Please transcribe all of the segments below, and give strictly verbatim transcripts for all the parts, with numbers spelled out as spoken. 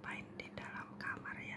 ngapain di dalam kamar ya.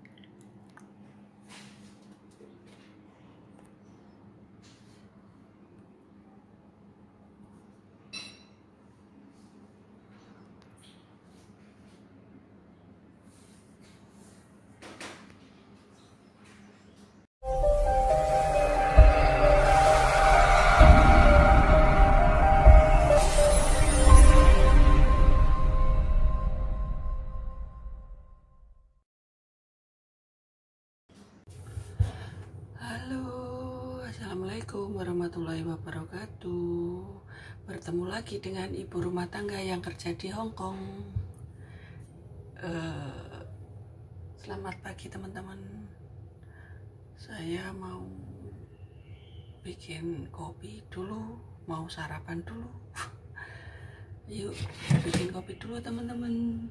Halo, assalamualaikum warahmatullahi wabarakatuh. Bertemu lagi dengan ibu rumah tangga yang kerja di Hong Kong. Uh, selamat pagi teman-teman. Saya mau bikin kopi dulu, mau sarapan dulu. Yuk bikin kopi dulu teman-teman.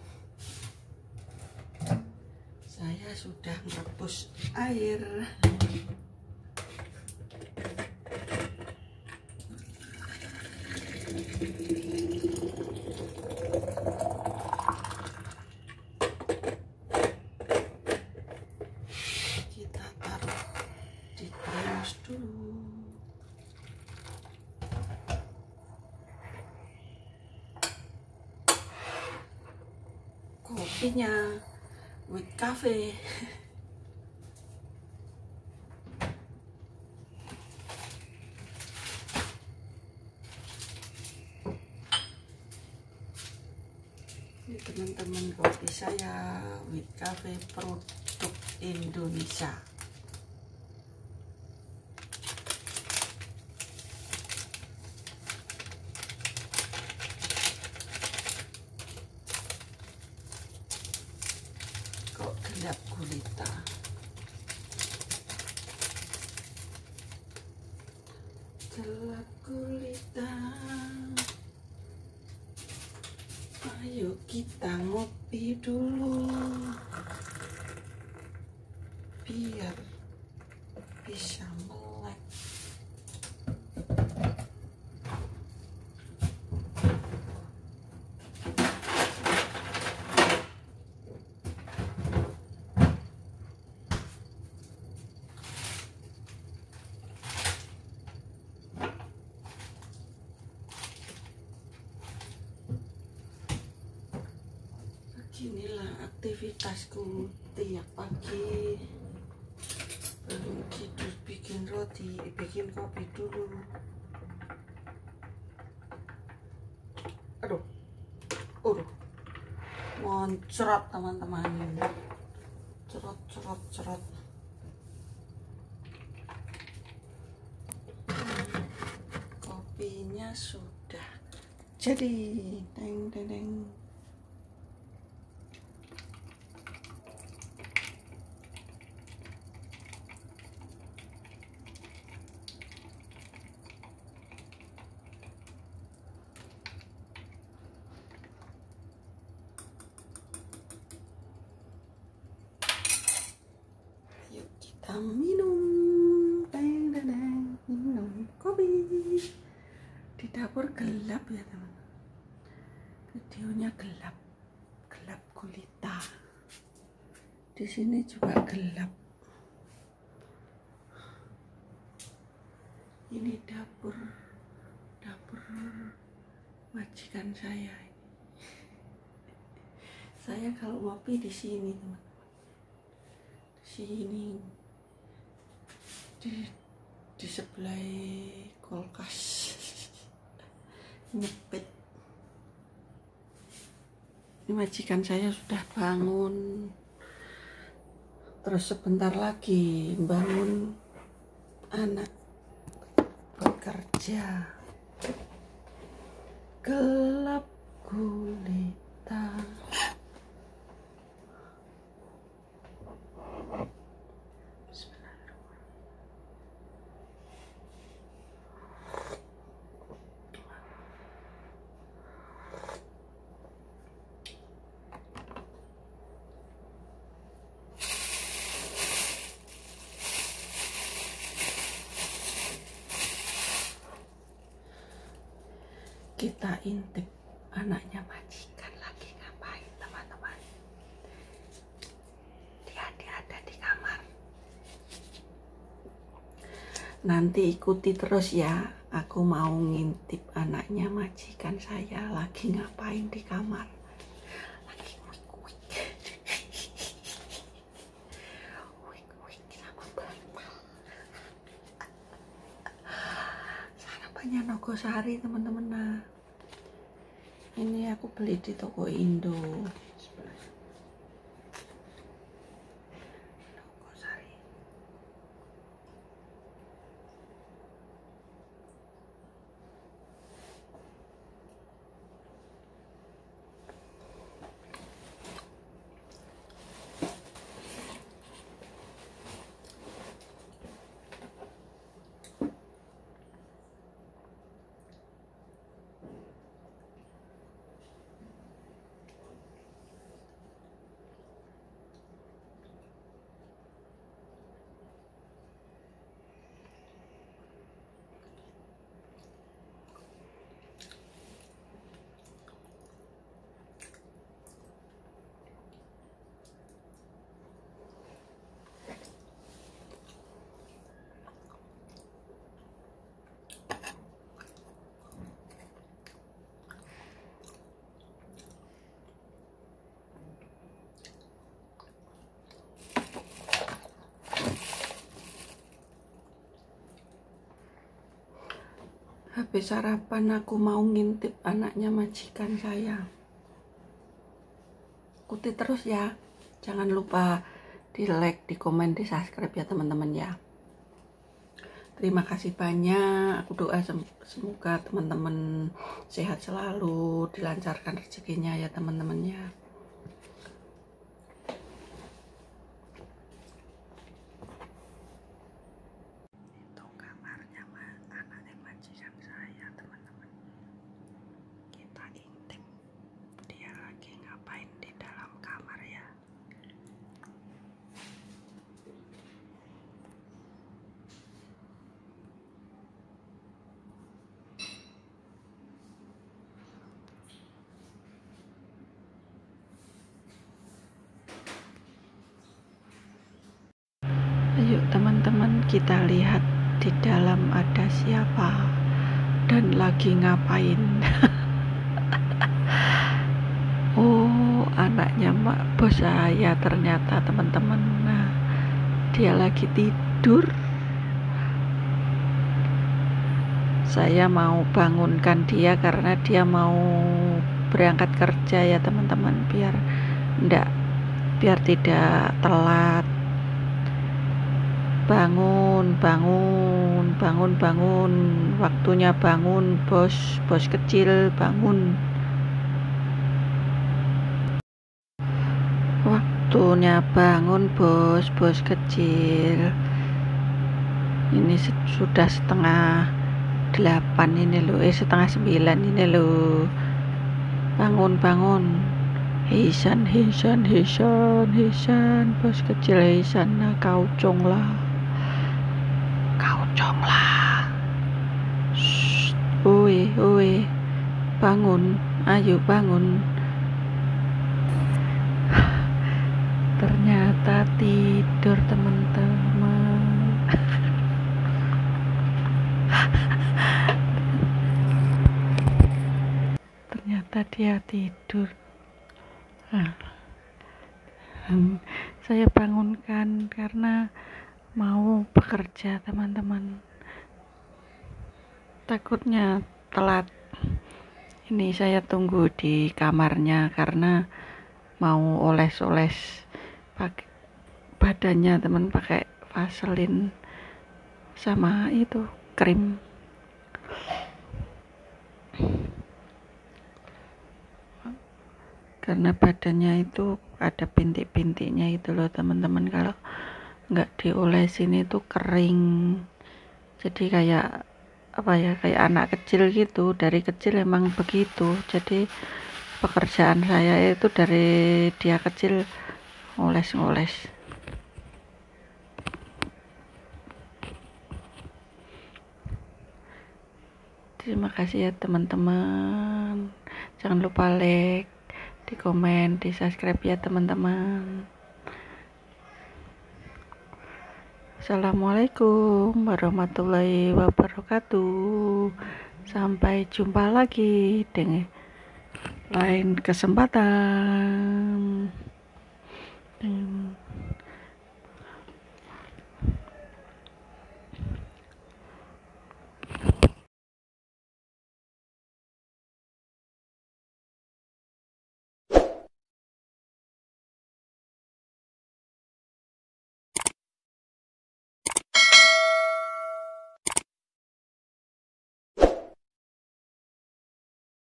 Saya sudah merebus air. Kita taruh di termos dulu. Kopinya with cafe. Ini teman-teman kopi saya with cafe, produk Indonesia. Kok gelap gulita. Gelap gulita. Ayo kita ngopi dulu biar bisa melek. Beginilah aktivitasku tiap pagi. Belum tidur bikin roti, bikin kopi dulu. Aduh, aduh, moncrot teman-teman. Cerot, cerot, cerot. Kopinya sudah jadi. Teng, teng, teng. Kita minum, teng, teng, teng. Minum kopi. Di dapur gelap ya teman. Videonya gelap, gelap gulita. Di sini juga gelap. Ini dapur, dapur majikan saya. Saya kalau ngopi di sini teman-teman. Di sini. Di, di sebelah kulkas nyepit. Ini majikan saya sudah bangun, terus sebentar lagi bangun anak bekerja. Gelap gulita. Kita intip anaknya majikan lagi ngapain teman-teman. Nanti ikuti terus ya. Aku mau ngintip anaknya majikan saya lagi ngapain di kamar. Lagi wik wik. Wik wik sama bantal. Sarapannya Nogosari teman-teman. Nah, ini aku beli di toko Indo. Habis sarapan aku mau ngintip anaknya majikan saya. Ikuti terus ya. Jangan lupa di like, di komen, di subscribe ya teman-teman ya. Terima kasih banyak. Aku doa semoga teman-teman sehat selalu, dilancarkan rezekinya ya teman-teman ya. Ayo teman-teman, kita lihat di dalam ada siapa dan lagi ngapain. Oh, anaknya mak bos saya ternyata teman-teman. Nah, dia lagi tidur. Saya mau bangunkan dia karena dia mau berangkat kerja ya teman-teman, biar enggak biar tidak telat. Bangun, bangun, bangun, bangun. Waktunya bangun, bos, bos kecil, bangun. Waktunya bangun, bos, bos kecil. Ini sudah setengah delapan ini loh, eh setengah sembilan ini loh. Bangun, bangun. Hisan, hisan, hisan, hisan, bos kecil hisan. Nah, kau cong lah. Kauconglah. Oi, oi, bangun, ayo bangun. Ternyata tidur teman-teman. Ternyata dia tidur. Nah, saya bangunkan karena mau bekerja teman-teman, takutnya telat. Ini saya tunggu di kamarnya karena mau oles-oles pakai badannya teman, pakai vaselin sama itu krim. Karena badannya itu ada bintik-bintiknya itu loh teman-teman, kalau nggak diolesin itu kering, jadi kayak apa ya, kayak anak kecil gitu. Dari kecil emang begitu, jadi pekerjaan saya itu dari dia kecil ngoles-ngoles. Terima kasih ya teman-teman, jangan lupa like, di komen, di subscribe ya teman-teman. Assalamualaikum warahmatullahi wabarakatuh. Sampai jumpa lagi dengan lain kesempatan.